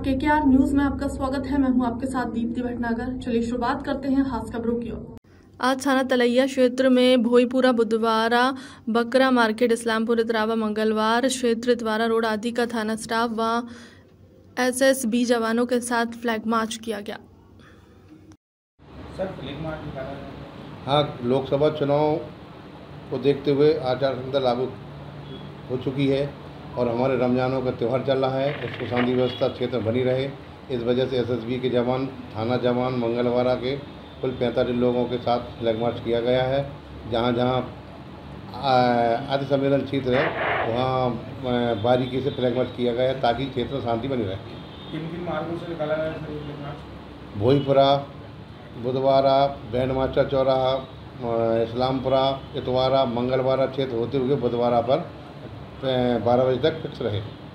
KKR news में आपका स्वागत है। मैं हूं आपके साथ दीप्ति भटनागर। चलिए शुरुआत करते हैं खास खबरों की ओर। आज थाना तलैया क्षेत्र में भोईपुरा, बुधवारा, बकरा मार्केट, इस्लामपुर, इतरावा, मंगलवार क्षेत्र, इतवारा रोड आदि का थाना स्टाफ व SSB जवानों के साथ फ्लैग मार्च किया गया। सर, फ्लैग मार्च हाँ, लोकसभा चुनाव को देखते हुए आचार संहिता लागू हो चुकी है और हमारे रमजानों का त्यौहार चल रहा है। उसको शांति व्यवस्था क्षेत्र बनी रहे, इस वजह से SSB के जवान, थाना जवान, मंगलवारा के कुल 45 लोगों के साथ फ्लैग मार्च किया गया है। जहाँ जहाँ अति संवेदनशील क्षेत्र है वहाँ बारीकी से फ्लैग मार्च किया गया है ताकि क्षेत्र में शांति बनी रहे। किन मार्गों से निकाला गया सर ये फ्लैग मार्च? भोईपुरा, बुधवारा, बैंड मास्टर चौराहा, इस्लामपुरा, इतवारा, मंगलवारा क्षेत्र होते हुए बुधवारा पर 12 बजे तक फिक्स रहे।